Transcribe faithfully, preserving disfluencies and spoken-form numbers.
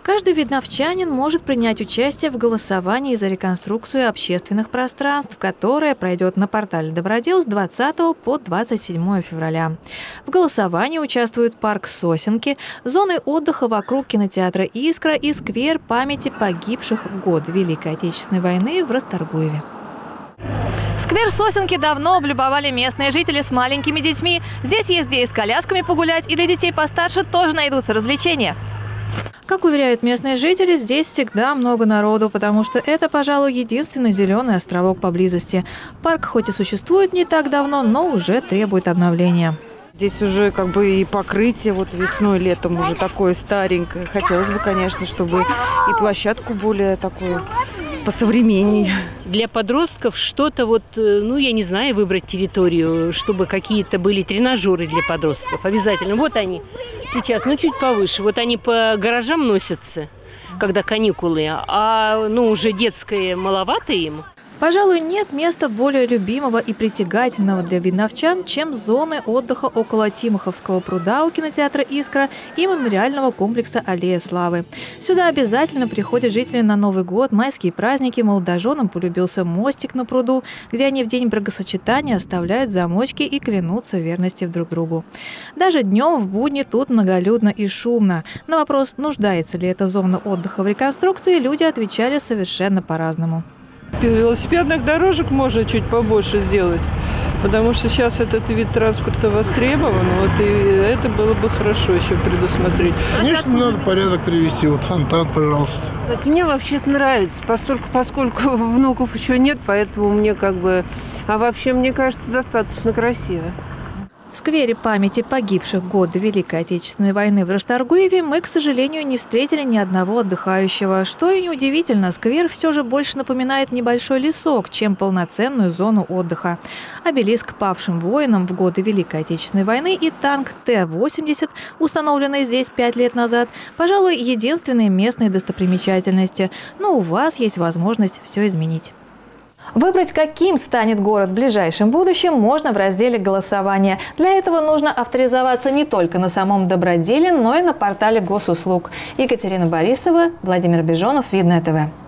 Каждый видновчанин может принять участие в голосовании за реконструкцию общественных пространств, которое пройдет на портале Добродел с двадцатого по двадцать седьмое февраля. В голосовании участвуют парк Сосенки, зоны отдыха вокруг кинотеатра «Искра» и сквер памяти погибших в годы Великой Отечественной войны в Расторгуеве. Сквер Сосенки давно облюбовали местные жители с маленькими детьми. Здесь есть где и с колясками погулять, и для детей постарше тоже найдутся развлечения. Как уверяют местные жители, здесь всегда много народу, потому что это, пожалуй, единственный зеленый островок поблизости. Парк хоть и существует не так давно, но уже требует обновления. Здесь уже как бы и покрытие вот весной, летом уже такое старенькое. Хотелось бы, конечно, чтобы и площадку более такую посовременнее. Для подростков что-то вот, ну, я не знаю, выбрать территорию, чтобы какие-то были тренажеры для подростков. Обязательно. Вот они сейчас, ну, чуть повыше. Вот они по гаражам носятся, когда каникулы, а, ну, уже детское маловато им. Пожалуй, нет места более любимого и притягательного для видновчан, чем зоны отдыха около Тимоховского пруда у кинотеатра «Искра» и мемориального комплекса «Аллея славы». Сюда обязательно приходят жители на Новый год, майские праздники. Молодоженам полюбился мостик на пруду, где они в день бракосочетания оставляют замочки и клянутся в верности друг другу. Даже днем в будни тут многолюдно и шумно. На вопрос, нуждается ли эта зона отдыха в реконструкции, люди отвечали совершенно по-разному. Велосипедных дорожек можно чуть побольше сделать, потому что сейчас этот вид транспорта востребован, вот и это было бы хорошо еще предусмотреть. Конечно, надо порядок привести, вот фонтан, пожалуйста. Мне вообще-то нравится, поскольку, поскольку внуков еще нет, поэтому мне как бы, а вообще мне кажется, достаточно красиво. В сквере памяти погибших в годы Великой Отечественной войны в Расторгуеве мы, к сожалению, не встретили ни одного отдыхающего. Что и неудивительно, сквер все же больше напоминает небольшой лесок, чем полноценную зону отдыха. Обелиск павшим воинам в годы Великой Отечественной войны и танк Т восемьдесят, установленный здесь пять лет назад, пожалуй, единственные местные достопримечательности. Но у вас есть возможность все изменить. Выбрать, каким станет город в ближайшем будущем, можно в разделе «Голосование». Для этого нужно авторизоваться не только на самом Доброделе, но и на портале госуслуг. Екатерина Борисова, Владимир Бежонов, Видное ТВ.